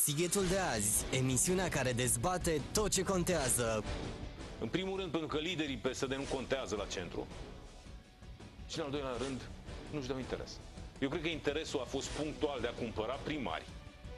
Sighetul de azi, emisiunea care dezbate tot ce contează. În primul rând, pentru că liderii PSD nu contează la centru. Și în al doilea rând, nu-și dau interes. Eu cred că interesul a fost punctual de a cumpăra primari.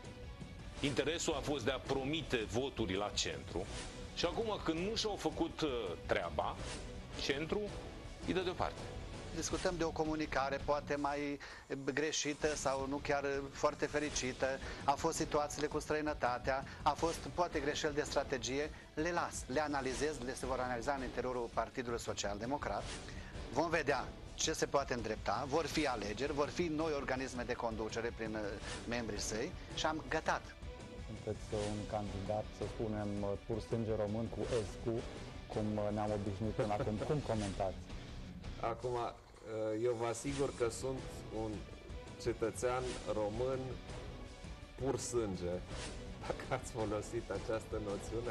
Interesul a fost de a promite voturi la centru. Și acum, când nu și-au făcut treaba, centru îi dă deoparte. Discutăm de o comunicare poate mai greșită sau nu chiar foarte fericită. A fost situațiile cu străinătatea, a fost poate greșeli de strategie. Le las, le analizez, le se vor analiza în interiorul Partidului Social Democrat. Vom vedea ce se poate îndrepta, vor fi alegeri, vor fi noi organisme de conducere prin membrii săi și am gătat. Sunteți un candidat, să spunem, pur sânge român cu Escu, cum ne-am obișnuit până acum. Cum comentați? Acum, eu vă asigur că sunt un cetățean român pur sânge. Dacă ați folosit această noțiune,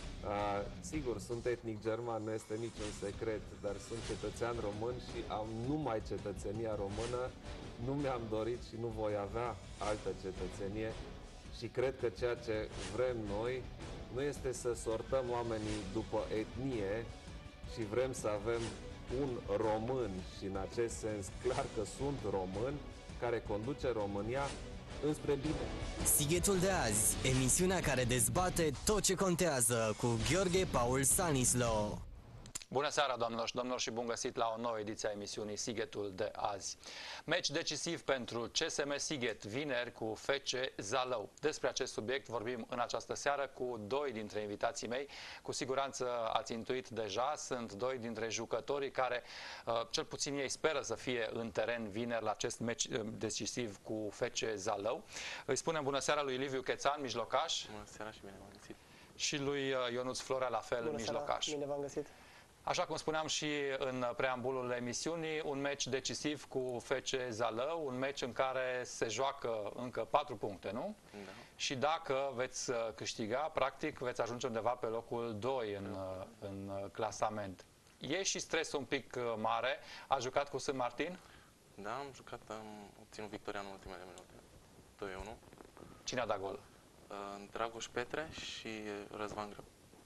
sigur, sunt etnic german, nu este niciun secret, dar sunt cetățean român și am numai cetățenia română. Nu mi-am dorit și nu voi avea altă cetățenie și cred că ceea ce vrem noi nu este să sortăm oamenii după etnie și vrem să avem un român și în acest sens clar că sunt român care conduce România înspre bine. Sighetul de azi, emisiunea care dezbate tot ce contează, cu Gheorghe Paul Stanislo. Bună seara, doamnelor și domnilor, și bun găsit la o nouă ediție a emisiunii Sighetul de azi. Meci decisiv pentru CSM Sighet, vineri cu FC Zalău. Despre acest subiect vorbim în această seară cu doi dintre invitații mei. Cu siguranță ați intuit deja, sunt doi dintre jucătorii care, cel puțin ei, speră să fie în teren vineri la acest meci decisiv cu FC Zalău. Îi spunem bună seara lui Liviu Chețan, mijlocaș. Bună seara și bine v-am găsit. Și lui Ionuț Florea, la fel, bună mijlocaș. Seara, bine v-am găsit. Așa cum spuneam și în preambulul emisiunii, un meci decisiv cu FC Zalău, un meci în care se joacă încă 4 puncte, nu? Da. Și dacă veți câștiga, practic veți ajunge undeva pe locul 2 în clasament. E și stresul un pic mare. A jucat cu Sân Martin? Da, am jucat, am obținut victoria în ultimele minute. 2-1. Cine a dat gol? Dragoș Petre și Răzvan Greu.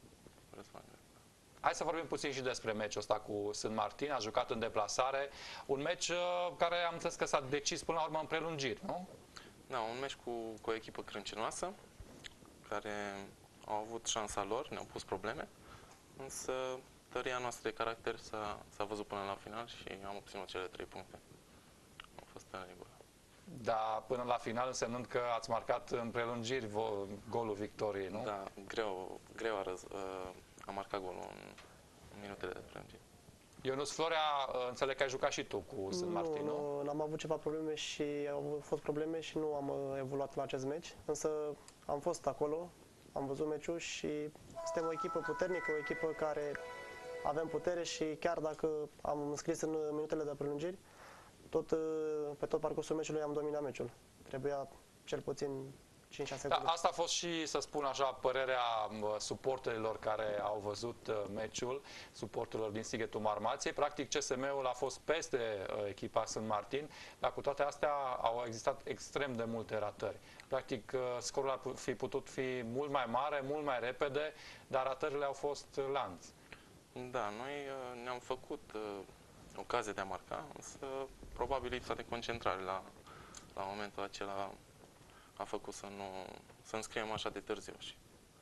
Hai să vorbim puțin și despre meciul ăsta cu Sân Martin. A jucat în deplasare. Un meci care am înțeles că s-a decis până la urmă în prelungiri, nu? Da, un meci cu o echipă crâncenoasă, care au avut șansa lor, ne-au pus probleme, însă tăria noastră de caracter s-a văzut până la final și am obținut cele 3 puncte. Am fost în regulă. Da, până la final, însemnând că ați marcat în prelungiri golul victoriei, nu? Da, greu a marcat golul în minutele de prelungire. Ionuț Florea, înțeleg că ai jucat și tu cu Sân Martin, nu? Nu, am avut ceva probleme și au fost probleme și nu am evoluat la acest meci, însă am fost acolo, am văzut meciul și suntem o echipă puternică, o echipă care avem putere și chiar dacă am înscris în minutele de prelungiri, pe tot parcursul meciului am dominat meciul. Trebuia cel puțin 5-6 Da, asta a fost și, să spun așa, părerea suporterilor care au văzut meciul, suporterilor din Sighetul Marmației. Practic, CSM-ul a fost peste echipa Sân Martin, dar cu toate astea au existat extrem de multe ratări. Practic, scorul ar fi putut fi mult mai mare, mult mai repede, dar ratările au fost lanț. Da, noi ne-am făcut ocazie de a marca, însă probabil lipsa de concentrare la momentul acela a făcut să înscriem așa de târziu și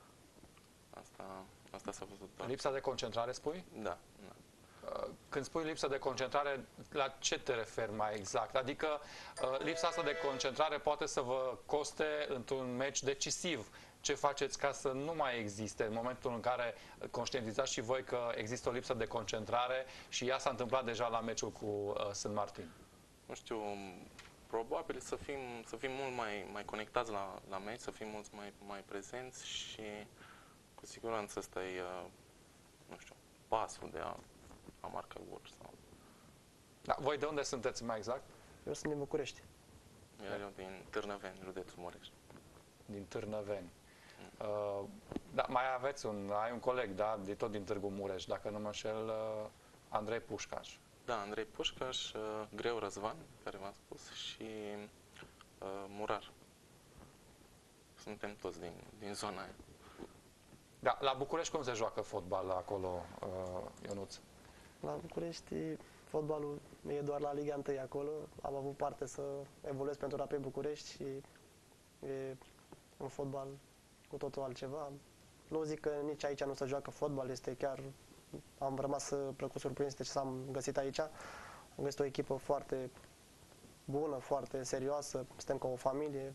asta s-a văzut doar. Lipsa de concentrare, spui? Da. Când spui lipsa de concentrare, la ce te referi mai exact? Adică lipsa asta de concentrare poate să vă coste într-un meci decisiv. Ce faceți ca să nu mai existe în momentul în care conștientizați și voi că există o lipsă de concentrare și ea s-a întâmplat deja la meciul cu Sân Martin? Nu știu, probabil să fim mult mai conectați la meci, să fim mult mai prezenți și cu siguranță ăsta e, nu știu, pasul de a marca gol. Da, voi de unde sunteți mai exact? Eu sunt din București. Eu din Târnăveni, județul Mureș. Din Târnăveni. Da, mai ai un coleg, da, tot din Târgu Mureș, dacă nu mă înșel, Andrei Pușcaș. Da, Andrei Pușcaș, Greu Răzvan, care v-am spus, și Murar. suntem toți din zona aia. Da, la București cum se joacă fotbal acolo, Ionuț? La București, fotbalul e doar la Liga 1 acolo. Am avut parte să evoluez pentru Rapid București și e un fotbal cu totul altceva. Nu zic că nici aici nu se joacă fotbal, este chiar... Am rămas plăcut surprins de ce am găsit aici. Am găsit o echipă foarte bună, foarte serioasă, suntem ca o familie.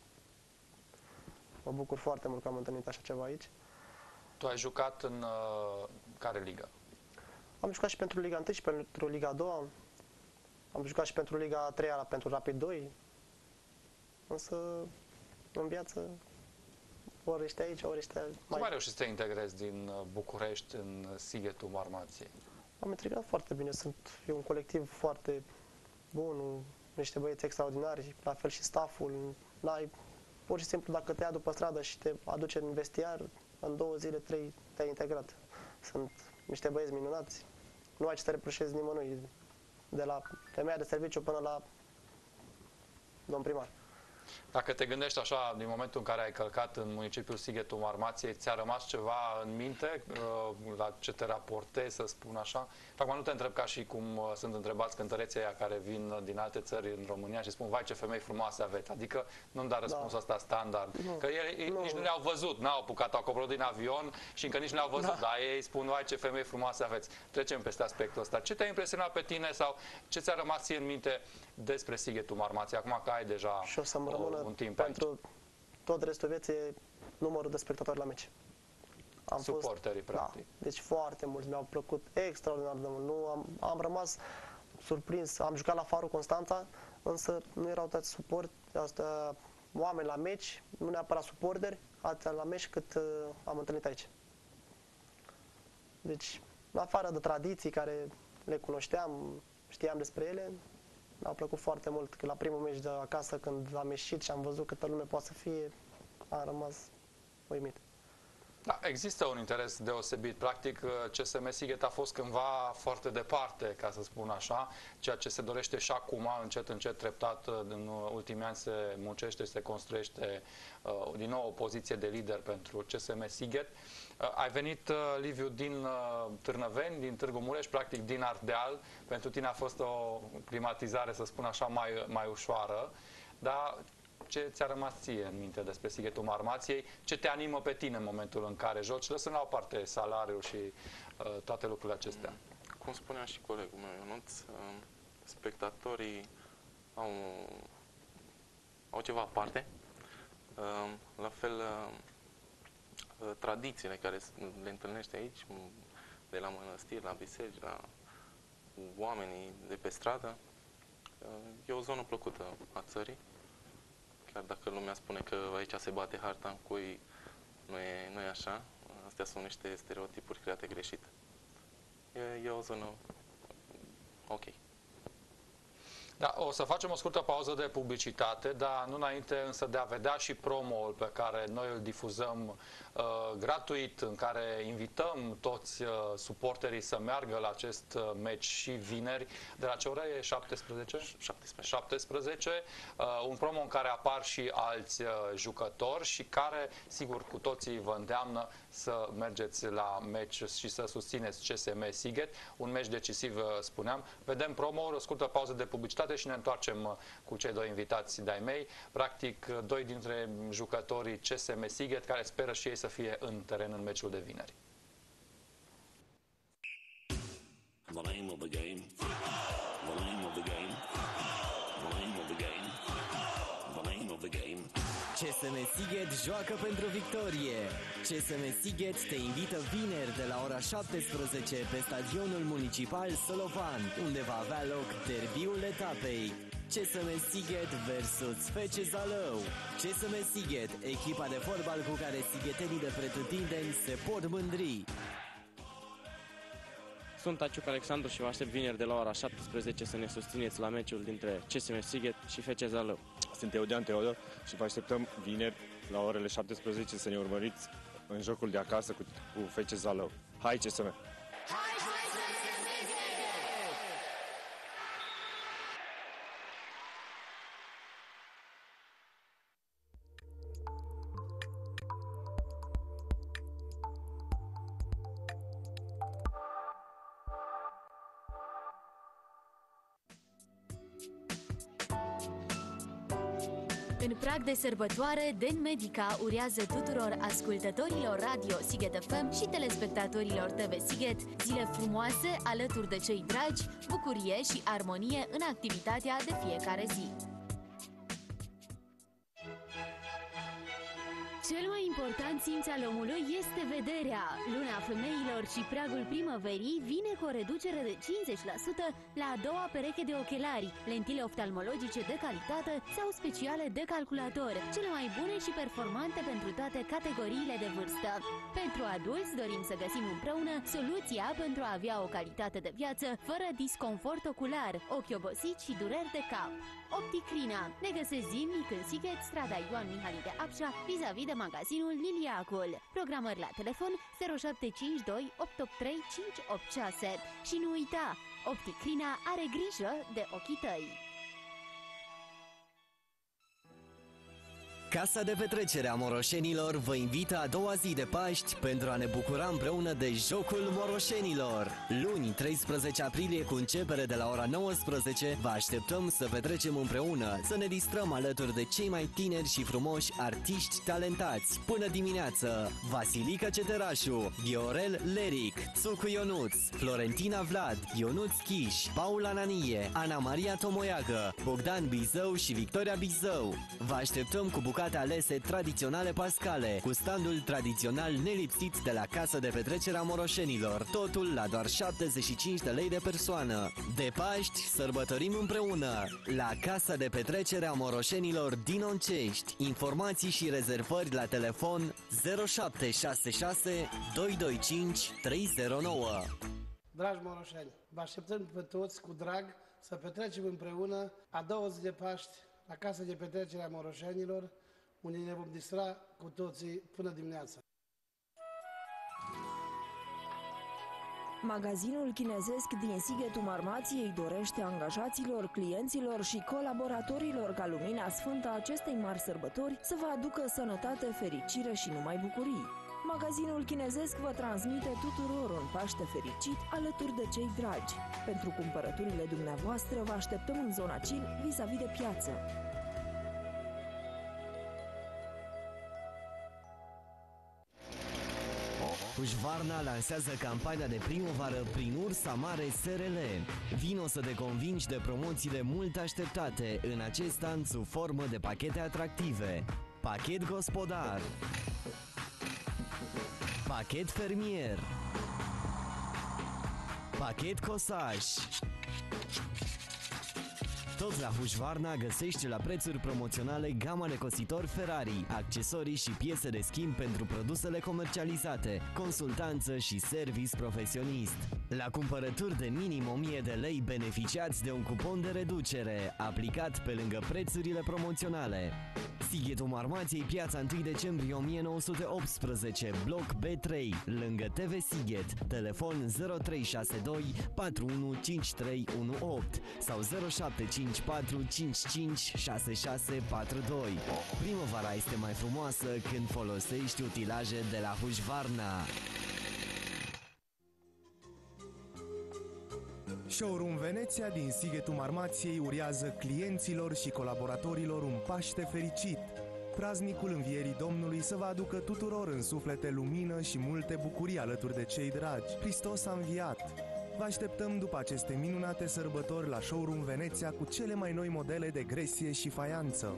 Mă bucur foarte mult că am întâlnit așa ceva aici. Tu ai jucat în care ligă? Am jucat și pentru Liga 1 și pentru Liga 2. Am jucat și pentru Liga 3 pentru Rapid 2. Însă, în viață, ori ești aici, ori ești mai... Cum ai reușit să te integrezi din București în Sighetul Marmației? Am integrat foarte bine. E un colectiv foarte bun, niște băieți extraordinari, la fel și stafful. Pur și simplu, dacă te ia după stradă și te aduce în vestiar, în 2 zile, 3, te-ai integrat. Sunt niște băieți minunați. Nu ai ce să reproșezi nimănui, de la femeia de serviciu până la domn primar. Dacă te gândești așa, din momentul în care ai călcat în municipiul Sighetul Marmației, ți-a rămas ceva în minte la ce te raportezi, să spun așa? Acum nu te întreb ca și cum sunt întrebați cântăreții aia care vin din alte țări în România și spun, vai ce femei frumoase aveți. Adică nu-mi da răspunsul ăsta standard. Că ei nici nu le-au văzut, n-au apucat, au coborât din avion și încă nici nu le-au văzut. Dar ei spun, vai ce femei frumoase aveți. Trecem peste aspectul ăsta. Ce te-a impresionat pe tine sau ce ți-a rămas ție în minte despre Sighetul Marmației, acum că ai deja și o să-mi rămână un timp pentru aici? tot restul vieții numărul de spectatori la meci. Suporterii, practic. Da, deci foarte mulți, mi-au plăcut extraordinar de mult. Am rămas surprins. Am jucat la Farul Constanța, însă nu erau toți oameni la meci, nu neapărat suporteri, atât la meci cât am întâlnit aici. Deci, în afară de tradiții care le cunoșteam, știam despre ele, mi-a plăcut foarte mult că la primul meci de acasă, când am ieșit și am văzut câtă lume poate să fie, am rămas uimit. Da, există un interes deosebit. Practic, CSM Sighet a fost cândva foarte departe, ca să spun așa, ceea ce se dorește și acum, încet, încet, treptat, în ultimii ani se muncește, se construiește din nou o poziție de lider pentru CSM Sighet. Ai venit, Liviu, din Târnăveni, din Târgu Mureș, practic din Ardeal. Pentru tine a fost o climatizare, să spun așa, mai ușoară, dar ce ți-a rămas ție în minte despre Sighetul Marmației? Ce te animă pe tine în momentul în care joci? Lăsând la o parte salariul și toate lucrurile acestea. Cum spunea și colegul meu, Ionuț, spectatorii au ceva aparte. La fel, tradițiile care le întâlnești aici, de la mănăstiri, la biserici, la oamenii de pe stradă, e o zonă plăcută a țării. Chiar dacă lumea spune că aici se bate harta în cui, nu e așa. Astea sunt niște stereotipuri create greșit. E o zonă ok. Da, o să facem o scurtă pauză de publicitate, dar nu înainte însă de a vedea și promo-ul pe care noi îl difuzăm gratuit, în care invităm toți suporterii să meargă la acest meci și vineri. De la ce oră e? 17? 17. Un promo în care apar și alți jucători și care, sigur, cu toții vă îndeamnă să mergeți la meci și să susțineți CSM Sighet. Un meci decisiv, spuneam. Vedem promo-ul, o scurtă pauză de publicitate și ne întoarcem cu cei doi invitați de-ai mei. Practic, doi dintre jucătorii CSM Sighet, care speră și ei să fie în teren în meciul de vineri. The name of the game. The name of the game. The name of the game. The name of the game. CSM Sighet joacă pentru victorie. CSM Sighet te invită vineri de la ora 17 pe stadionul municipal Solovan, unde va avea loc derbiul etapei. CSM Sighet versus FC Zalău. CSM Sighet, echipa de fotbal cu care sighetenii de pretutindeni se pot mândri. Sunt Aciuc Alexandru și vă aștept vineri de la ora 17 să ne susțineți la meciul dintre CSM Sighet și FC Zalău. Sunt Eudean Teodor și vă așteptăm vineri la orele 17 să ne urmăriți în jocul de acasă cu FC Zalău. Hai CSM! În prag de sărbătoare, Den Medica urează tuturor ascultătorilor Radio Sighet FM și telespectatorilor TV Sighet zile frumoase alături de cei dragi, bucurie și armonie în activitatea de fiecare zi. Cel mai important simț al omului este vederea. Luna femeilor și pragul primăverii vine cu o reducere de 50% la a doua pereche de ochelari, lentile oftalmologice de calitate sau speciale de calculator, cele mai bune și performante pentru toate categoriile de vârstă. Pentru adulți dorim să găsim împreună soluția pentru a avea o calitate de viață fără disconfort ocular, ochi obosiți și dureri de cap. Opticrina. Ne găsesc zilnic în Sighet, strada Ioan Mihalide Apșa, vis-a-vis de magazinul Liliacul. Programări la telefon 0752 883 586. Și nu uita, Opticrina are grijă de ochii tăi. Casa de petrecere a Moroșenilor vă invită a doua zi de Paști pentru a ne bucura împreună de Jocul Moroșenilor. Luni, 13 aprilie, cu începere de la ora 19, vă așteptăm să petrecem împreună, să ne distrăm alături de cei mai tineri și frumoși artiști talentați. Până dimineață, Vasilica Ceterașu, Viorel Leric, Țucu Ionuț, Florentina Vlad, Ionuț Chiș, Paula Nanie, Ana Maria Tomoiagă, Bogdan Bizău și Victoria Bizău. Vă așteptăm cu bucate alese tradiționale pascale, cu standul tradițional nelipsit de la Casa de Petrecere a Moroșenilor, totul la doar 75 de lei de persoană. De Paști sărbătorim împreună la Casa de Petrecere a Moroșenilor din Oncești. Informații și rezervări la telefon 0766 225 309. Dragi moroșeni, vă așteptăm pe toți cu drag să petrecem împreună a doua zi de Paști la Casa de Petrecere a Moroșenilor, unde ne vom distra cu toții până dimineața. Magazinul chinezesc din Sighetul Marmației dorește angajaților, clienților și colaboratorilor ca lumina sfântă a acestei mari sărbători să vă aducă sănătate, fericire și numai bucurii. Magazinul chinezesc vă transmite tuturor un Paște fericit alături de cei dragi. Pentru cumpărăturile dumneavoastră vă așteptăm în zona Cil, vis-a-vis de piață. Hușvarna lansează campania de primăvară prin Ursa Mare SRL. Vino să te convingi de promoțiile mult așteptate în acest an sub formă de pachete atractive. Pachet gospodar, pachet fermier, pachet cosaj. Tot la Hușvarna găsești la prețuri promoționale gama de cositori Ferrari, accesorii și piese de schimb pentru produsele comercializate, consultanță și service profesionist. La cumpărături de minim 1000 de lei beneficiați de un cupon de reducere aplicat pe lângă prețurile promoționale. Sighetul Marmației, piața 1 decembrie 1918, bloc B3, lângă TV Sighet, telefon 0362 415318 sau 0754 556642. Primăvara este mai frumoasă când folosești utilaje de la Hușvarna. Showroom Veneția din Sighetul Marmației urează clienților și colaboratorilor un Paște fericit. Praznicul Învierii Domnului să vă aducă tuturor în suflete lumină și multe bucurii alături de cei dragi. Hristos a înviat! Vă așteptăm după aceste minunate sărbători la Showroom Veneția cu cele mai noi modele de gresie și faianță.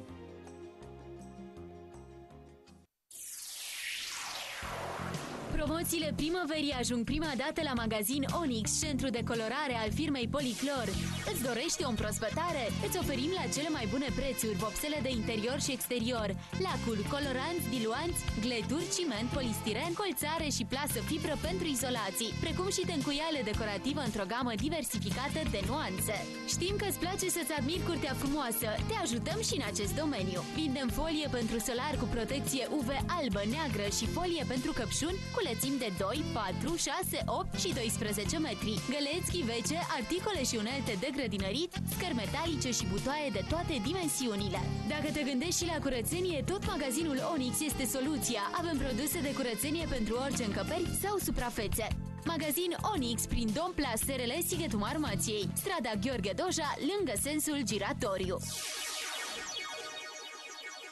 Promoțiile primăverii ajung prima dată la magazin Onyx, centru de colorare al firmei Policlor. Îți dorești o împrospătare? Îți oferim la cele mai bune prețuri vopsele de interior și exterior, lacuri, coloranți, diluanți, gleturi, ciment, polistiren, colțare și plasă fibră pentru izolații, precum și tencuiale decorativă într-o gamă diversificată de nuanțe. Știm că îți place să-ți admiri curtea frumoasă. Te ajutăm și în acest domeniu. Vindem folie pentru solar cu protecție UV albă, neagră și folie pentru căpșuni cu lățimi de 2, 4, 6, 8 și 12 metri. Găleți, chivece, articole și unelte de grădinărit, scări metalice și butoaie de toate dimensiunile. Dacă te gândești și la curățenie, tot magazinul Onyx este soluția. Avem produse de curățenie pentru orice încăperi sau suprafețe. Magazin Onyx prin Dom Plas SRL Sighetul Marmației, strada Gheorghe Doja, lângă sensul giratoriu.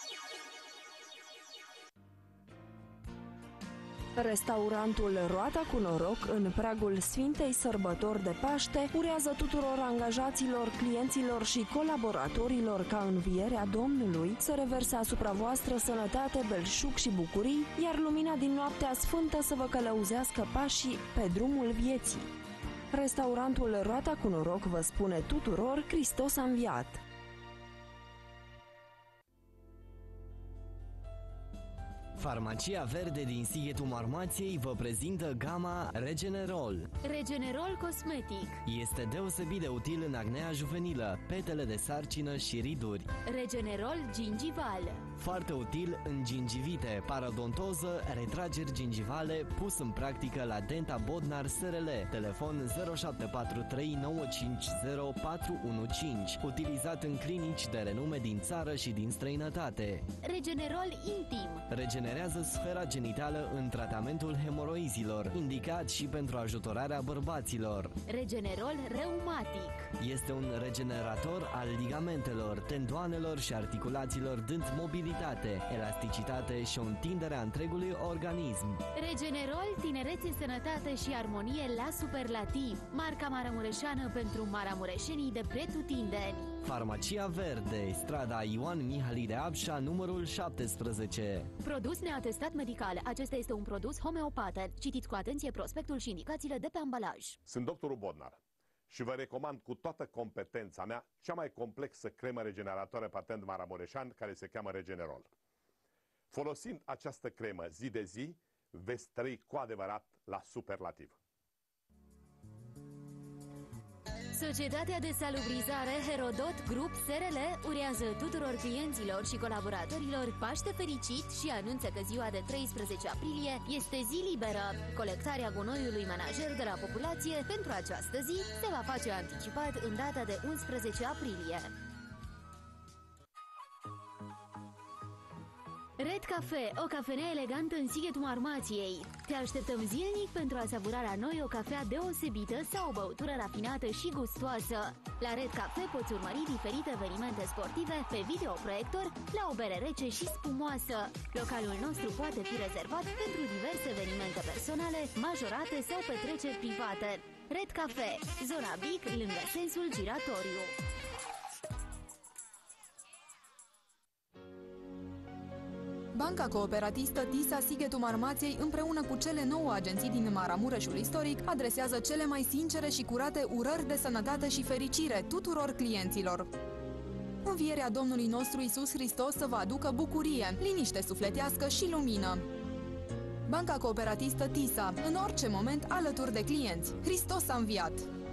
Restaurantul Roata cu Noroc, în pragul Sfintei Sărbători de Paște, urează tuturor angajaților, clienților și colaboratorilor ca învierea Domnului să reverse asupra voastră sănătate, belșug și bucurii, iar lumina din noaptea sfântă să vă călăuzească pașii pe drumul vieții. Restaurantul Roata cu Noroc vă spune tuturor: Hristos a înviat! Farmacia Verde din Sighetul Marmației vă prezintă gama Regenerol. Regenerol Cosmetic. Este deosebit de util în acnea juvenilă, petele de sarcină și riduri. Regenerol Gingival. Foarte util în gingivite, parodontoză, retrageri gingivale, pus în practică la Denta Bodnar SRL. Telefon 0743 950 415. Utilizat în clinici de renume din țară și din străinătate. Regenerol Intim. Regenerează sfera genitală în tratamentul hemoroizilor, indicat și pentru ajutorarea bărbaților. Regenerol Reumatic. Este un regenerator al ligamentelor, tendoanelor și articulațiilor, dând mobilitate, elasticitate și o întindere a întregului organism. Regenerol, tinerețe, sănătate și armonie la superlativ. Marca maramureșeană pentru maramureșenii de pretutindeni. Farmacia Verde, strada Ioan Mihalide Abșa, numărul 17. Produs neatestat medical. Acesta este un produs homeopate. Citiți cu atenție prospectul și indicațiile de pe ambalaj. Sunt doctorul Bodnar și vă recomand cu toată competența mea cea mai complexă cremă regeneratoare patent maramureșan, care se cheamă Regenerol. Folosind această cremă zi de zi, veți trăi cu adevărat la superlativ. Societatea de salubrizare Herodot Group SRL urează tuturor clienților și colaboratorilor Paște fericit și anunță că ziua de 13 aprilie este zi liberă. Colectarea gunoiului menajer de la populație pentru această zi se va face anticipat în data de 11 aprilie. Red Cafe, o cafenea elegantă în Sighetul Marmației. Te așteptăm zilnic pentru a savura la noi o cafea deosebită sau o băutură rafinată și gustoasă. La Red Cafe poți urmări diferite evenimente sportive pe videoproiector la o bere rece și spumoasă. Localul nostru poate fi rezervat pentru diverse evenimente personale, majorate sau petreceri private. Red Cafe, zona Bic, lângă sensul giratoriu. Banca Cooperatistă TISA Sighetul Marmației, împreună cu cele 9 agenții din Maramureșul istoric, adresează cele mai sincere și curate urări de sănătate și fericire tuturor clienților. Învierea Domnului nostru Iisus Hristos să vă aducă bucurie, liniște sufletească și lumină. Banca Cooperatistă TISA, în orice moment alături de clienți. Hristos a înviat!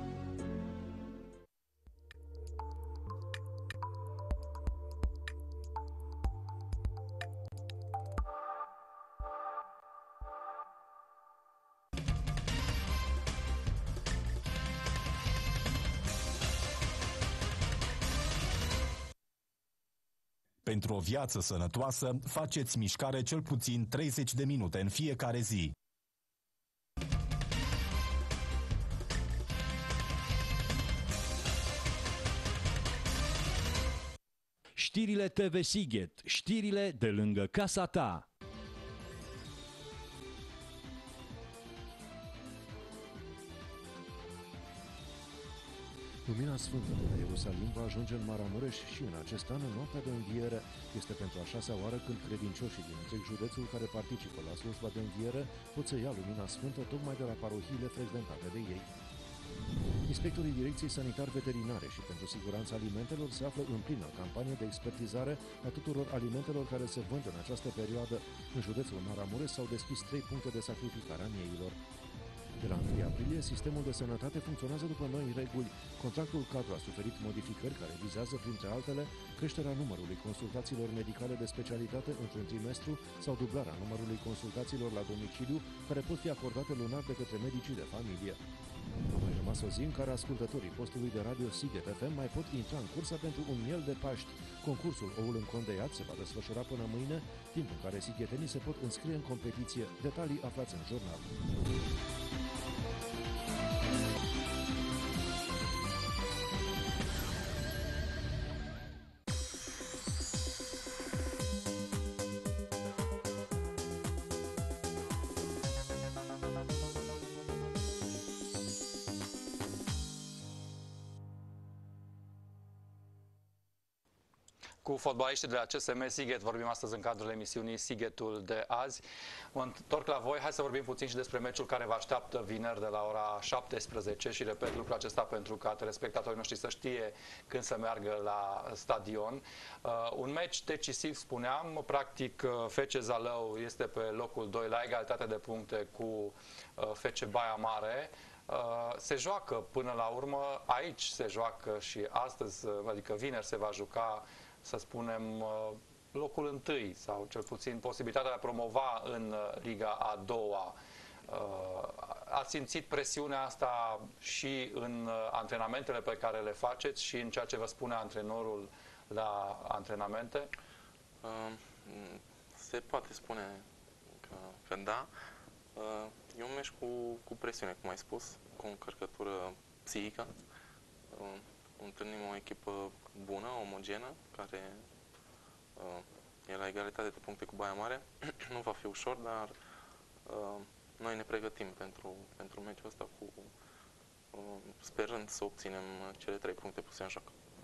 Pentru o viață sănătoasă, faceți mișcare cel puțin 30 de minute în fiecare zi. Știrile TV Sighet, știrile de lângă casa ta. Lumina Sfântă de la Ierusalim va ajunge în Maramureș și în acest an, în noaptea de înviere, este pentru a 6-a oară când credincioșii din întreg județul care participă la slujba de înviere pot să ia Lumina Sfântă tocmai de la parohiile frecventate de ei. Inspectorii Direcției Sanitar-Veterinare și pentru Siguranța Alimentelor se află în plină campanie de expertizare a tuturor alimentelor care se vând în această perioadă. În județul Maramureș s-au deschis 3 puncte de sacrificare a mieilor. De la 1 aprilie, sistemul de sănătate funcționează după noi reguli. Contractul cadru a suferit modificări care vizează, printre altele, creșterea numărului consultațiilor medicale de specialitate într-un trimestru sau dublarea numărului consultațiilor la domiciliu care pot fi acordate lunar de către medicii de familie. A mai rămas o zi în care ascultătorii postului de radio Sighet FM mai pot intra în cursă pentru un miel de Paști. Concursul Oul Încondeiat se va desfășura până mâine, timp în care sighetenii se pot înscrie în competiție. Detalii aflați în jurnal. Cu fotbaliștii de la CSM Sighet vorbim astăzi în cadrul emisiunii Sighetul de azi. Mă întorc la voi, hai să vorbim puțin și despre meciul care vă așteaptă vineri de la ora 17 și repet lucrul acesta pentru ca telespectatorii noștri să știe când să meargă la stadion. Un meci decisiv, spuneam, practic FC Zalău este pe locul 2 la egalitate de puncte cu FC Baia Mare. Se joacă până la urmă, aici se joacă și astăzi, adică vineri se va juca, să spunem, locul întâi sau cel puțin posibilitatea de a promova în Liga a doua. Ați simțit presiunea asta și în antrenamentele pe care le faceți și în ceea ce vă spune antrenorul la antrenamente? Se poate spune că da. E un meci cu presiune, cum ai spus, cu o încărcătură psihică. Întâlnim o echipă bună, omogenă, care e la egalitate de puncte cu Baia Mare. Nu va fi ușor, dar noi ne pregătim pentru meciul ăsta sperând să obținem cele 3 puncte puse în joc.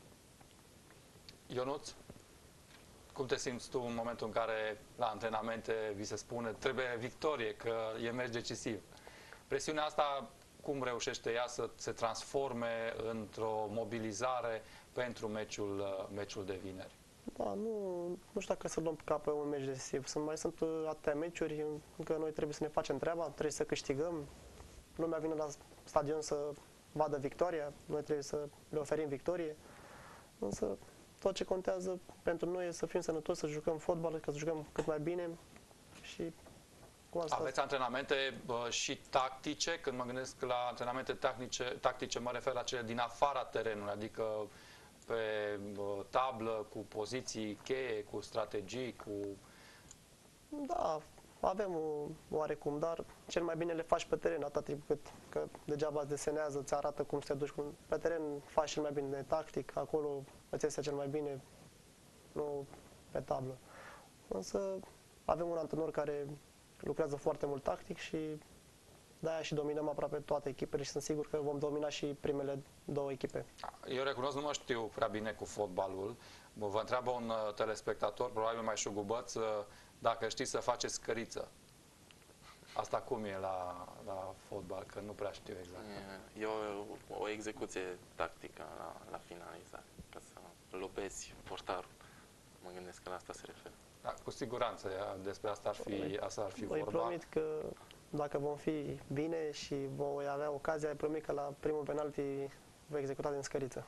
Ionuț, cum te simți tu în momentul în care la antrenamente vi se spune trebuie victorie, că e meci decisiv? Presiunea asta, cum reușește ea să se transforme într-o mobilizare pentru meciul de vineri? Da, nu știu dacă să luăm ca pe un meci decisiv. Mai sunt atâtea meciuri încă noi trebuie să ne facem treaba, trebuie să câștigăm. Lumea vine la stadion să vadă victoria, noi trebuie să le oferim victorie. Însă tot ce contează pentru noi e să fim sănătoși, să jucăm fotbal, să jucăm cât mai bine și cu asta. Aveți antrenamente și tactice? Când mă gândesc la antrenamente tactice, mă refer la cele din afara terenului, adică pe tablă, cu poziții cheie, cu strategii, cu... Da, avem oarecum, dar cel mai bine le faci pe teren, atât timp cât că degeaba îți desenează, îți arată cum să te duci. Pe teren faci cel mai bine tactic, acolo îți iese cel mai bine, nu pe tablă. Însă avem un antrenor care lucrează foarte mult tactic și de-aia și dominăm aproape toate echipele și sunt sigur că vom domina și primele 2 echipe. Eu recunosc, nu mă știu prea bine cu fotbalul. Vă întreabă un telespectator, probabil mai șugubăț, dacă știți să faceți scăriță. Asta cum e la fotbal, că nu prea știu exact. E o execuție tactică la finalizare, ca să lobezi portarul. Mă gândesc că la asta se referă. Da, cu siguranță, despre asta ar fi vorba. Îi promit că dacă vom fi bine și voi avea ocazia, îi promit că la primul penalti voi executa din scăriță.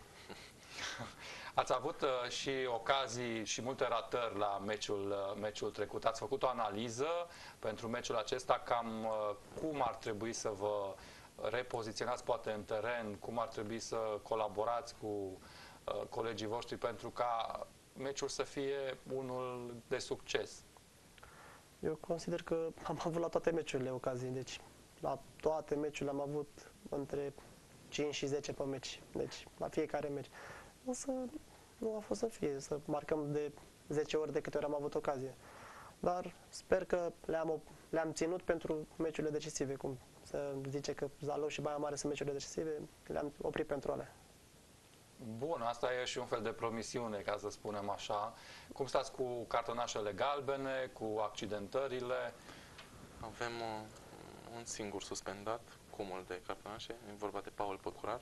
Ați avut și ocazii și multe ratări la meciul trecut. Ați făcut o analiză pentru meciul acesta, cam cum ar trebui să vă repoziționați poate în teren, cum ar trebui să colaborați cu colegii voștri pentru ca meciul să fie unul de succes? Eu consider că am avut la toate meciurile ocazii, deci la toate meciurile am avut între 5 și 10 pe meci, deci la fiecare meci. Însă nu a fost să fie, să marcăm de 10 ori de câte ori am avut ocazie. Dar sper că le-am ținut pentru meciurile decisive, cum se zice că Zalău și Baia Mare sunt meciurile decisive, le-am oprit pentru ale. Bun, asta e și un fel de promisiune, ca să spunem așa. Cum stați cu cartonașele galbene, cu accidentările? Avem un singur suspendat, cumul de cartonașe, e vorba de Paul Păcurar.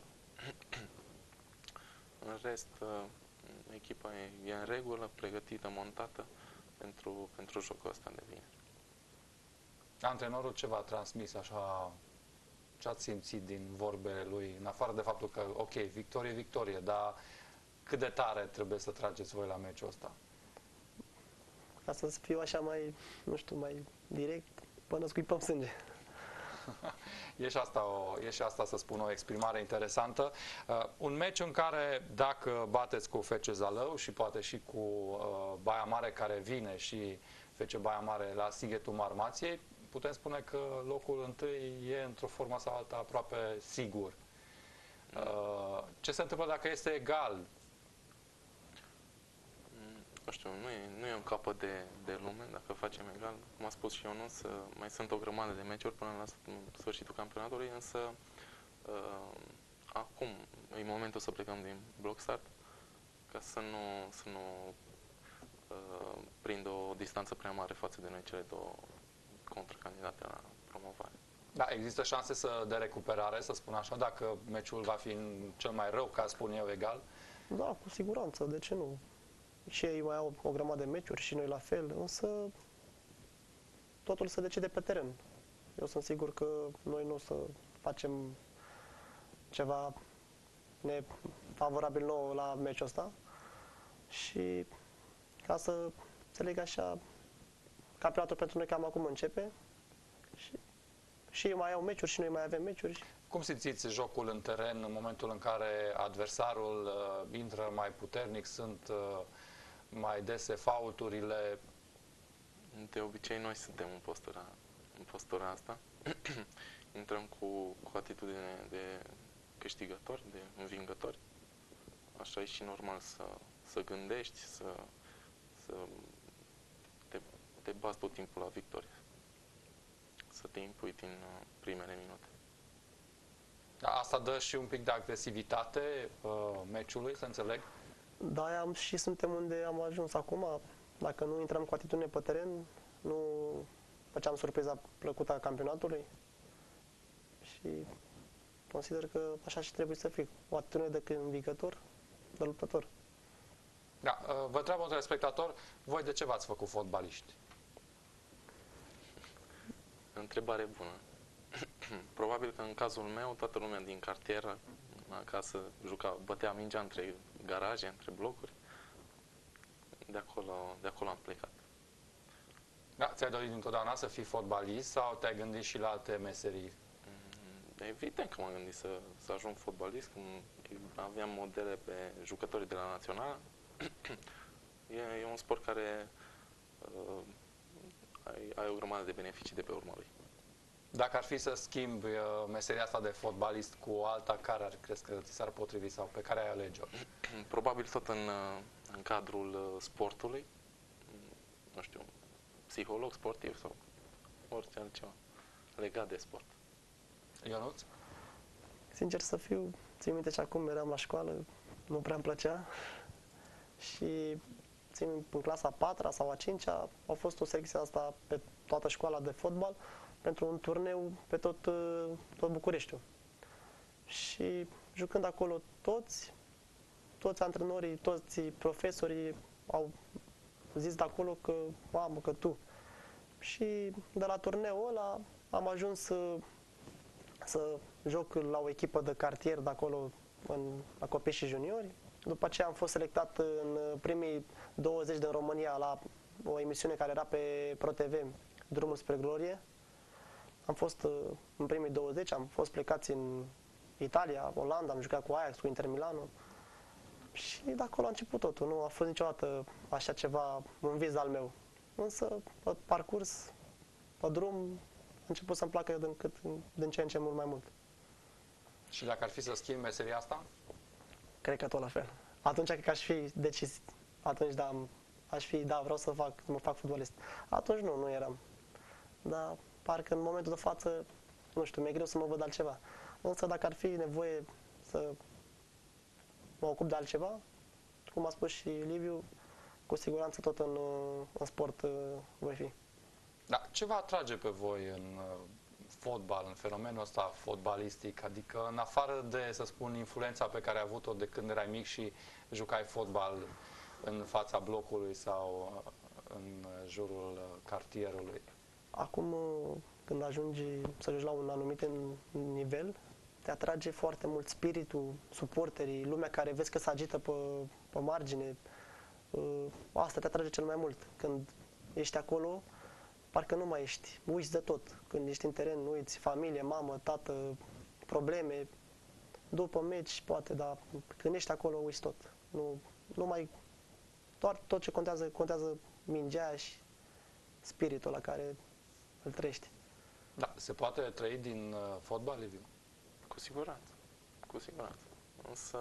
În rest, echipa e în regulă, pregătită, montată pentru jocul ăsta de vineri. Antrenorul ce v-a transmis așa? Ce ați simțit din vorbele lui, în afară de faptul că, ok, victorie, victorie, dar cât de tare trebuie să trageți voi la meciul ăsta? Ca să fiu așa mai, nu știu, mai direct, până scuipăm sânge. E și asta, să spun, o exprimare interesantă. Un meci în care, dacă bateți cu FC Zalău și poate și cu Baia Mare care vine și FC Baia Mare la Sighetul Marmației, putem spune că locul întâi e într-o formă sau alta aproape sigur. Ce se întâmplă dacă este egal? Nu știu, nu e un capăt de lume dacă facem egal. Cum a spus și eu, mai sunt o grămadă de meciuri până la sfârșitul campionatului, însă acum e momentul să plecăm din bloc start ca să nu prind o distanță prea mare față de noi cele două contracandidate la promovare. Da, există șanse de recuperare, să spun așa, dacă meciul va fi în cel mai rău caz, spun eu, egal? Da, cu siguranță, de ce nu? Și ei mai au o grămadă de meciuri și noi la fel, însă totul se decide pe teren. Eu sunt sigur că noi nu o să facem ceva nefavorabil nou la meciul ăsta și ca să înțeleg așa, campionatul pentru noi cam acum începe și ei mai au meciuri și noi mai avem meciuri. Cum simțiți jocul în teren în momentul în care adversarul intră mai puternic, sunt mai dese faulturile? De obicei noi suntem în postura asta. Intrăm cu atitudine de câștigători, de învingători. Așa e și normal să gândești, să te bazi tot timpul la victorie. Să te impui din primele minute. Da, asta dă și un pic de agresivitate meciului, să înțeleg? Da, și suntem unde am ajuns acum. Dacă nu intrăm cu atitudine pe teren, nu făceam surpriza plăcută a campionatului. Și consider că așa și trebuie să fie. O atitudine de învingător, de luptător. Da, vă întreabă un telespectator, voi de ce v-ați făcut fotbaliști? Întrebare bună. Probabil că în cazul meu, toată lumea din cartier, acasă, bătea mingea între garaje, între blocuri. De acolo am plecat. Da, ți-ai dorit întotdeauna să fii fotbalist sau te-ai gândit și la alte meserii? Evident că m-am gândit să ajung fotbalist. Aveam modele pe jucătorii de la Național. E un sport care ai o grămadă de beneficii de pe urma lui. Dacă ar fi să schimbi meseria asta de fotbalist cu alta, care crezi că ți s-ar potrivi sau pe care ai alege-o? Probabil tot în cadrul sportului. Nu știu, psiholog sportiv sau orice altceva legat de sport. Ionuț? Sincer să fiu, țin minte și acum eram la școală, nu prea îmi plăcea și țin în clasa 4-a sau a 5-a a fost o secție asta pe toată școala de fotbal pentru un turneu pe tot Bucureștiul. Și jucând acolo toți antrenorii, toți profesorii au zis de acolo că, mamă, că tu. Și de la turneul ăla am ajuns să joc la o echipă de cartier de acolo, la copii și juniori. După aceea am fost selectat în primii 20 din România la o emisiune care era pe ProTV, Drumul spre Glorie. Am fost în primii 20, am fost plecați în Italia, Olanda, am jucat cu Ajax, cu Inter Milano. Și de acolo a început totul. Nu a fost niciodată așa ceva, un vis al meu. Însă, pe parcurs, pe drum, a început să-mi placă din ce în ce mult mai mult. Și dacă ar fi să schimbi meseria asta? Cred că tot la fel. Atunci cred că aș fi decis, atunci vreau să mă fac fotbalist. Atunci nu eram. Dar parcă în momentul de față, nu știu, mi-e greu să mă văd altceva. Însă dacă ar fi nevoie să mă ocup de altceva, cum a spus și Liviu, cu siguranță tot în sport voi fi. Da, ce vă atrage pe voi în fotbal, în fenomenul ăsta fotbalistic? Adică în afară de, să spun, influența pe care ai avut-o de când erai mic și jucai fotbal în fața blocului sau în jurul cartierului? Acum, când ajungi să joci la un anumit nivel, te atrage foarte mult spiritul, suporterii, lumea care vezi că se agită pe margine. Asta te atrage cel mai mult. Când ești acolo, parcă nu mai ești, uiți de tot. Când ești în teren, uiți familie, mamă, tată, probleme. După meci, poate, dar când ești acolo, uiți tot. Nu mai... Doar tot ce contează mingea și spiritul la care îl trăiești. Da, se poate trăi din fotbal, Liviu? Cu siguranță. Cu siguranță. Însă,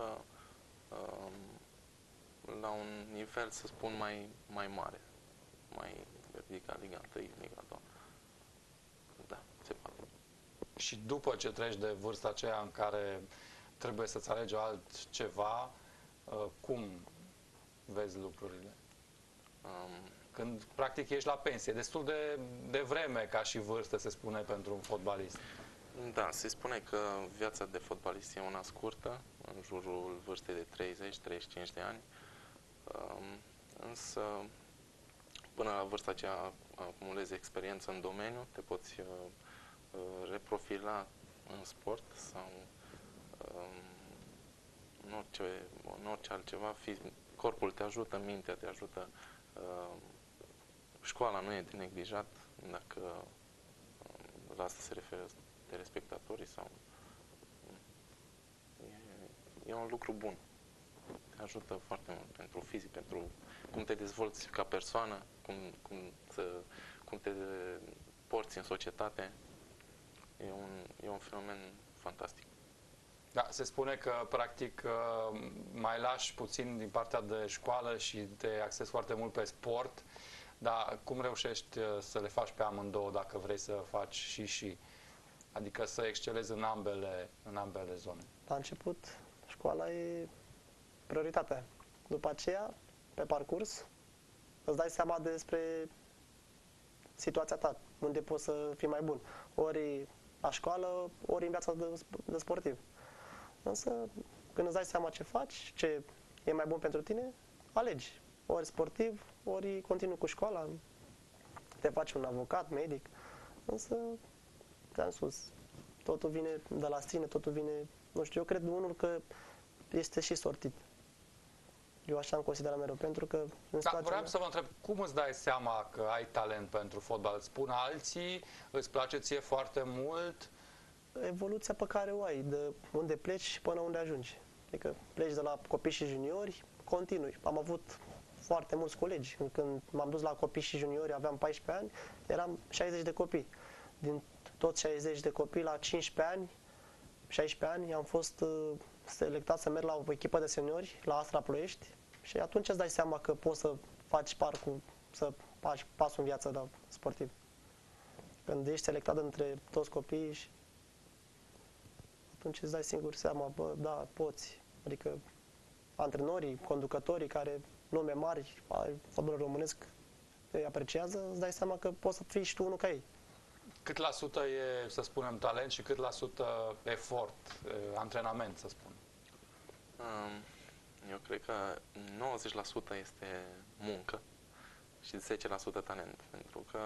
la un nivel, să spun, mai mare. Mai ridicat, Liga 1, Liga 2. Da, se poate. Și după ce treci de vârsta aceea în care trebuie să-ți alegi altceva, cum vezi lucrurile? Când practic ești la pensie, destul de vreme ca și vârstă, se spune, pentru un fotbalist. Da, se spune că viața de fotbalist e una scurtă, în jurul vârstei de 30-35 de ani, însă până la vârsta aceea acumulezi experiență în domeniu, te poți reprofila în sport sau în orice altceva. Corpul te ajută, mintea te ajută, școala nu e de neglijat dacă la asta se referă telespectatorii sau... E un lucru bun. Te ajută foarte mult pentru fizic, pentru cum te dezvolți ca persoană, cum te porți în societate. E un fenomen fantastic. Da, se spune că practic mai lași puțin din partea de școală și te axezi foarte mult pe sport, dar cum reușești să le faci pe amândouă dacă vrei să faci și? Adică să excelezi în ambele zone. La început, școala e prioritatea. După aceea, pe parcurs, îți dai seama despre situația ta, unde poți să fii mai bun. Ori la școală, ori în viața de sportiv. Însă, când îți dai seama ce faci, ce e mai bun pentru tine, alegi. Ori sportiv, ori continui cu școala, te faci un avocat, medic. Însă, te-am spus, totul vine de la sine, totul vine, nu știu, eu cred unul că este și sortit. Eu așa am considerat mereu, pentru că... Vreau să vă întreb, cum îți dai seama că ai talent pentru fotbal? Îți spun alții, îți place ție foarte mult? Evoluția pe care o ai, de unde pleci și până unde ajungi. Adică pleci de la copii și juniori, continui. Am avut foarte mulți colegi. Când m-am dus la copii și juniori, aveam 14 ani, eram 60 de copii. Din toți 60 de copii, la 15 ani, 16 ani, am fost selectat să merg la o echipă de seniori, la Astra Ploiești, și atunci îți dai seama că poți să faci să faci pasul în viața sportiv. Când ești selectat între toți copiii, și atunci îți dai singur seama, bă, da, poți. Adică antrenorii, conducătorii care nume mari, fotbalul românesc, îi apreciază, îți dai seama că poți să fii și tu unul ca ei. Cât la sută e, să spunem, talent și cât la sută efort, antrenament, să spun? Eu cred că 90% este muncă și 10% talent, pentru că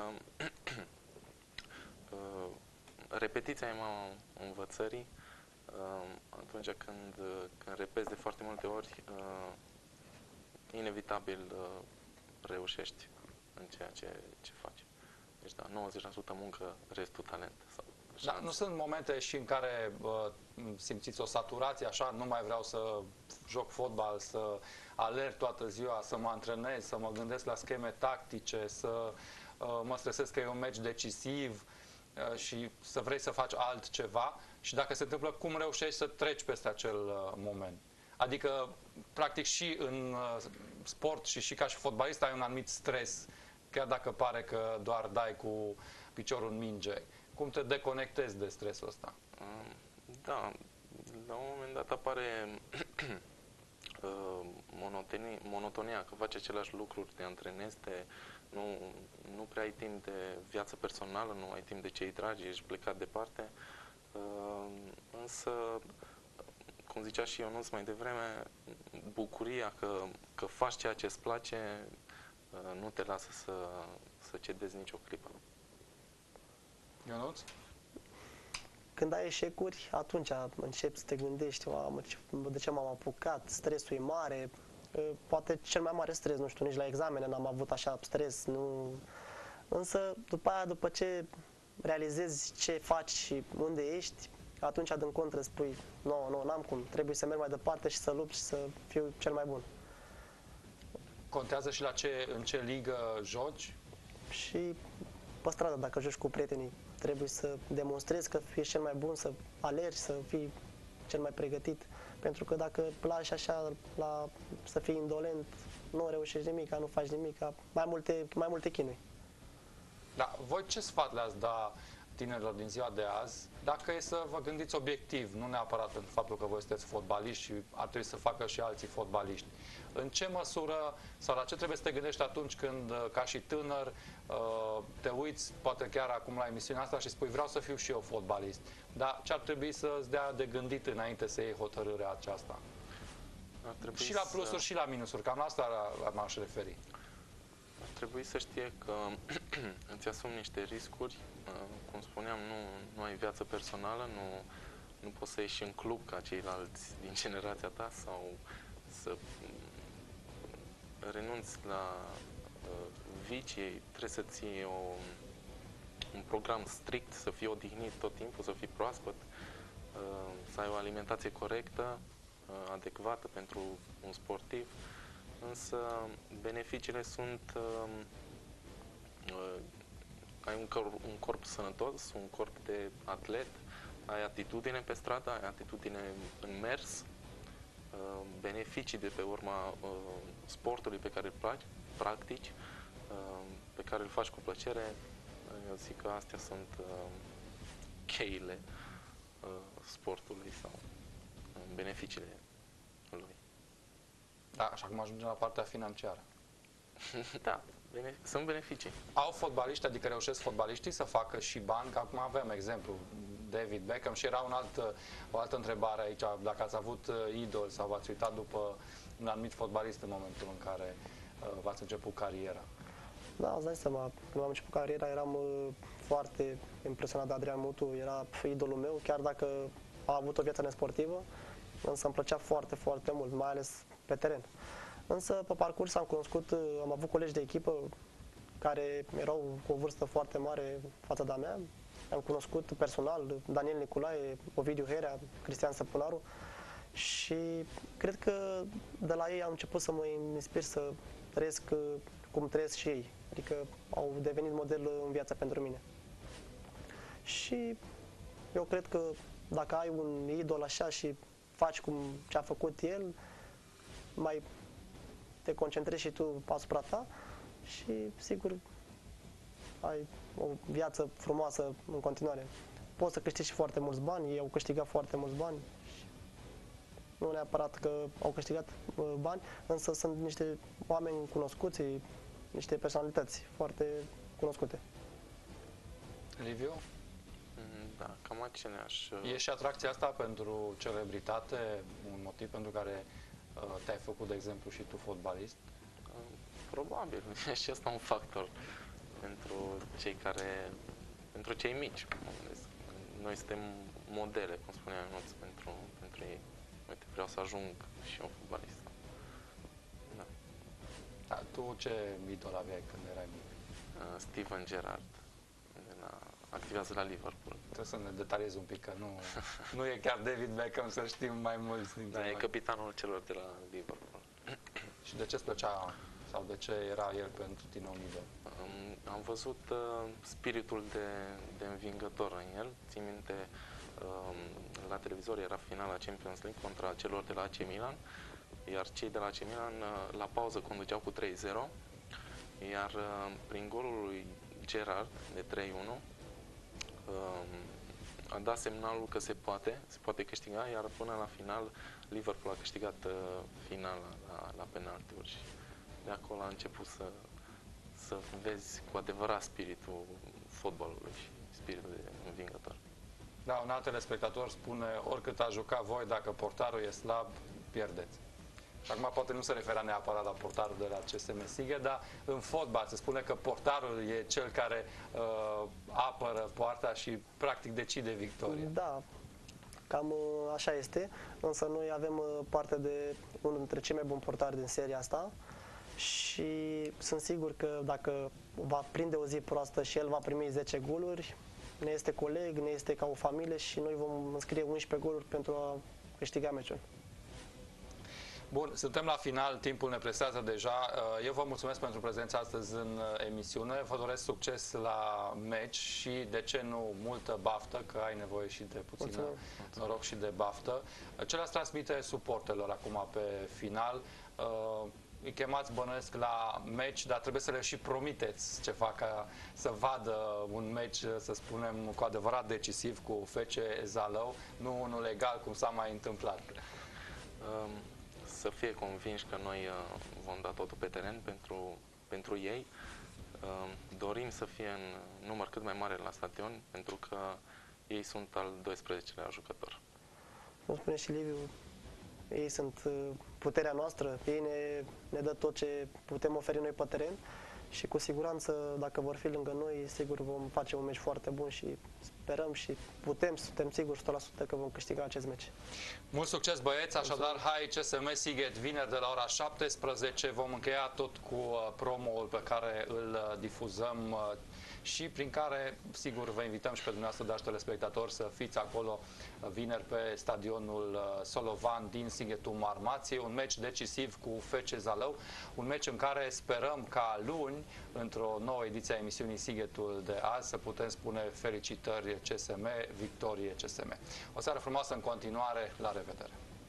repetiția e mama învățării. Atunci când repezi de foarte multe ori, inevitabil reușești în ceea ce faci. Deci da, 90% muncă, restul talent. Da, nu sunt momente și în care simțiți o saturație, așa, nu mai vreau să joc fotbal, să alerg toată ziua, să mă antrenez, să mă gândesc la scheme tactice, să mă stresez că e un meci decisiv și să vrei să faci altceva, și dacă se întâmplă, cum reușești să treci peste acel moment? Adică, practic, și în sport și ca și fotbalist ai un anumit stres, chiar dacă pare că doar dai cu piciorul în minge. Cum te deconectezi de stresul ăsta? Da, la un moment dat apare monotonia, că faci aceleași lucruri, te antrenezi, nu prea ai timp de viață personală, nu ai timp de cei dragi, ești plecat departe. Însă, cum zicea și Ionuț mai devreme, bucuria că faci ceea ce îți place nu te lasă să cedezi nicio clipă. Ionuț? Când ai eșecuri, atunci începi să te gândești, de ce m-am apucat, stresul e mare, poate cel mai mare stres, nu știu, nici la examene n-am avut așa stres, nu... Însă, după aia, după ce realizezi ce faci și unde ești, atunci, adânc contră, spui, nu, n-am cum, trebuie să merg mai departe și să lupt și să fiu cel mai bun. Contează și în ce ligă joci? Și pe stradă, dacă joci cu prietenii, trebuie să demonstrezi că ești cel mai bun, să alergi, să fii cel mai pregătit. Pentru că dacă lași așa să fii indolent, nu reușești nimic, nu faci nimic, mai multe chinui. Da, voi ce sfat le-ați da tinerilor din ziua de azi Dacă e să vă gândiți obiectiv, nu neapărat pentru faptul că voi sunteți fotbaliști și ar trebui să facă și alții fotbaliști, în ce măsură sau la ce trebuie să te gândești atunci când, ca și tânăr, te uiți, poate chiar acum la emisiunea asta și spui vreau să fiu și eu fotbalist, dar ce ar trebui să-ți dea de gândit înainte să iei hotărârea aceasta? Și la plusuri și la minusuri, cam la asta m-aș referi. Ar trebui să știe că îți asumi niște riscuri, cum spuneam, nu ai viață personală, nu poți să ieși în club ca ceilalți din generația ta sau să renunți la vicii, trebuie să ții un program strict, să fii odihnit tot timpul, să fii proaspăt, să ai o alimentație corectă, adecvată pentru un sportiv, însă beneficiile sunt ai un corp sănătos, un corp de atlet, ai atitudine pe stradă, ai atitudine în mers, beneficii de pe urma sportului pe care îl practici, pe care îl faci cu plăcere. Eu zic că astea sunt cheile sportului sau beneficiile lui. Da, și acum ajungem la partea financiară. Da, sunt beneficii. Au fotbaliști, adică reușesc fotbaliștii să facă și bani, că acum avem exemplu, David Beckham, și era o altă întrebare aici, dacă ați avut idol sau v-ați uitat după un anumit fotbalist în momentul în care v-ați început cariera. Da, îți dai seama, când am început cariera eram foarte impresionat de Adrian Mutu, era idolul meu, chiar dacă a avut o viață nesportivă, însă îmi plăcea foarte, foarte mult, mai ales pe teren. Însă, pe parcurs am avut colegi de echipă care erau cu o vârstă foarte mare față de-a mea. Am cunoscut personal Daniel Nicolae, Ovidiu Herea, Cristian Săpunaru și cred că de la ei am început să mă inspir să trăiesc cum trăiesc și ei. Adică au devenit model în viața pentru mine. Și eu cred că dacă ai un idol așa și faci ce a făcut el, mai te concentrezi și tu asupra ta și sigur ai o viață frumoasă în continuare. Poți să câștigi și foarte mulți bani, ei au câștigat foarte mulți bani. Nu neapărat că au câștigat bani, însă sunt niște oameni cunoscuți, niște personalități foarte cunoscute. Liviu? Da, cam aceleași. E și atracția asta pentru celebritate un motiv pentru care te-ai făcut, de exemplu, și tu fotbalist? Probabil. E și asta un factor pentru cei mici. Noi suntem modele, cum spunea Ionuț, pentru ei. Uite, vreau să ajung și eu fotbalist. Da. Da, tu ce idol aveai când erai mic? Steven Gerrard. Activează la Liverpool. Trebuie să ne detaliezi un pic, că nu e chiar David Beckham, să știm mai mulți dintre noi. Da, e capitanul celor de la Liverpool. Și de ce îți plăcea sau de ce era el pentru tine un idol? Am văzut spiritul de învingător în el. Țin minte, la televizor era finala Champions League contra celor de la AC Milan, iar cei de la AC Milan la pauză conduceau cu 3-0, iar prin golul lui Gerrard de 3-1 a dat semnalul că se poate câștiga, iar până la final Liverpool a câștigat finala la penaltiuri și de acolo a început să vezi cu adevărat spiritul fotbalului și spiritul de învingător. Da, un alt telespectator spune, oricât a jucat voi, dacă portarul e slab, pierdeți. Și acum poate nu se referea neapărat la portarul de la CSM Sighet, dar în fotbal se spune că portarul e cel care apără poarta și practic decide victoria. Da, cam așa este, însă noi avem parte de unul dintre cei mai buni portari din seria asta și sunt sigur că dacă va prinde o zi proastă și el va primi 10 goluri, ne este coleg, ne este ca o familie și noi vom înscrie 11 goluri pentru a câștiga meciul. Bun, suntem la final, timpul ne presează deja. Eu vă mulțumesc pentru prezența astăzi în emisiune. Vă doresc succes la meci și, de ce nu, multă baftă, că ai nevoie și de puțină noroc și de baftă. Ce le-ați transmite suporterilor acum pe final? îi chemați, bănuiesc, la meci, dar trebuie să le și promiteți ceva, ca să vadă un meci, să spunem, cu adevărat decisiv cu FC Zalău, nu unul egal, cum s-a mai întâmplat. Să fie convinși că noi vom da totul pe teren pentru ei. Dorim să fie în număr cât mai mare la stadion, pentru că ei sunt al 12-lea jucător. Cum spune și Liviu, ei sunt puterea noastră, ei ne dă tot ce putem oferi noi pe teren și cu siguranță, dacă vor fi lângă noi, sigur vom face un meci foarte bun și sperăm și suntem siguri 100% că vom câștiga acest meci. Mult succes, băieți! Așadar, hai CSM Sighet, vineri de la ora 17, vom încheia tot cu promo-ul pe care îl difuzăm și prin care, sigur, vă invităm și pe dumneavoastră, dragi telespectatori, să fiți acolo vineri pe stadionul Solovan din Sighetul Marmației, un meci decisiv cu FC Zalău, un meci în care sperăm ca luni, într-o nouă ediție a emisiunii Sighetul de azi, să putem spune felicitări CSM, victorie CSM. O seară frumoasă în continuare, la revedere!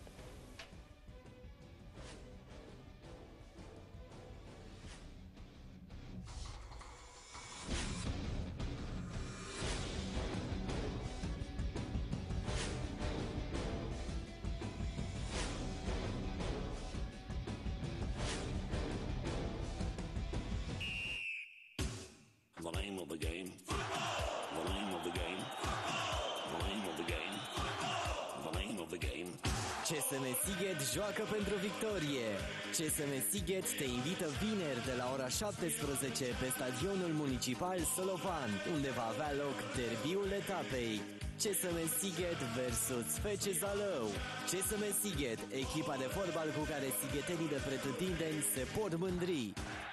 The name of the game. The name of the game. The name of the game. The name of the game. CSM Sighet joacă pentru victorie. CSM Sighet te invită vineri de la ora 17 pe stadionul municipal Solovan, unde va avea loc derbiul etapei. CSM Sighet versus FC Zalău. CSM Sighet, echipa de fotbal cu care sighetenii de pretutindeni se pot mândri.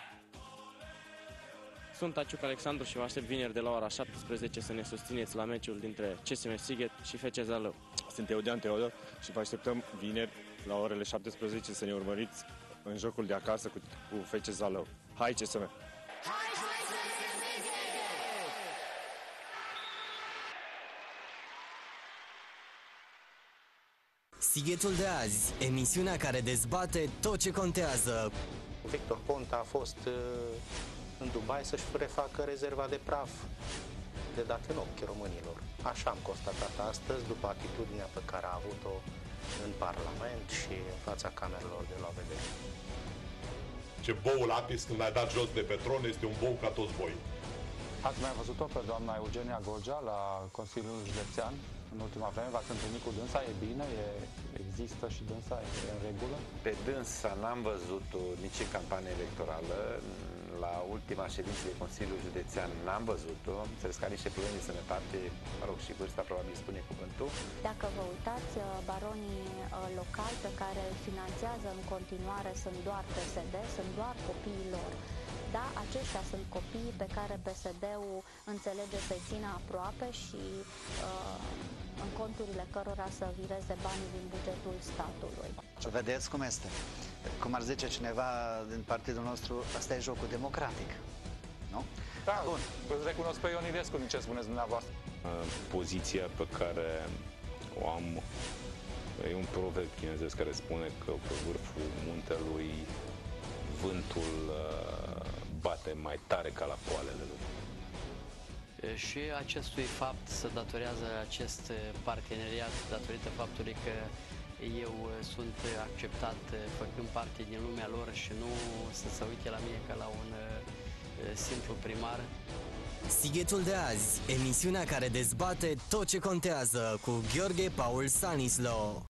Sunt Aciuc Alexandru și vă aștept vineri de la ora 17 să ne susțineți la meciul dintre CSM Sighet și FC Zalău. Sunt Eudean Teodor și vă așteptăm vineri la orele 17 să ne urmăriți în jocul de acasă cu FC Zalău. Hai CSM! Sighetul de azi, emisiunea care dezbate tot ce contează. Victor Ponta a fost în Dubai să-și refacă rezerva de praf de dat în ochi românilor. Așa am constatat astăzi, după atitudinea pe care a avut-o în Parlament și în fața camerelor de la vedere. Ce boul Apis când l-ai dat jos de pe tron este un bou ca toți voi. Ați mai văzut-o pe doamna Eugenia Gorgea la Consiliul Județean în ultima vreme? V-ați întâlnit cu dânsa? E bine? Există și dânsa? E în regulă? Pe dânsa n-am văzut-o nici în campanie electorală. La ultima ședință de Consiliul Județean n-am văzut-o. Înțeles că are niște probleme de sănătate, mă rog, și vârsta probabil spune cuvântul. Dacă vă uitați, baronii locali pe care îl finanțează în continuare sunt doar PSD, sunt doar copiii lor. Da, aceștia sunt copiii pe care PSD-ul înțelege să-i țină aproape și în conturile cărora să vireze banii din bugetul statului. Vedeți cum este? Cum ar zice cineva din partidul nostru, asta e jocul democratic, nu? Da, bun. Îți recunosc pe Ion Iliescu din ce spuneți dumneavoastră. Poziția pe care o am, e un proverb chinezesc care spune că pe vârful muntelui vântul bate mai tare ca la poalele lui. Și acestui fapt se datorează acest parteneriat datorită faptului că eu sunt acceptat făcând parte din lumea lor și nu să se uite la mine ca la un simplu primar. Sighetul de azi, emisiunea care dezbate tot ce contează cu Gheorghe Paul Sanislo.